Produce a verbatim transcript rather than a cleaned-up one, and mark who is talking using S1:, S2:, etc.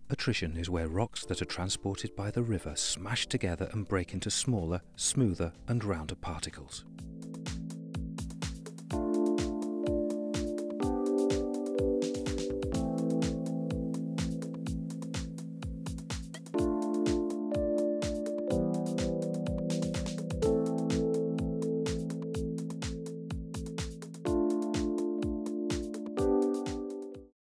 S1: Attrition is where rocks that are transported by the river smash together and break into smaller, smoother and rounder particles.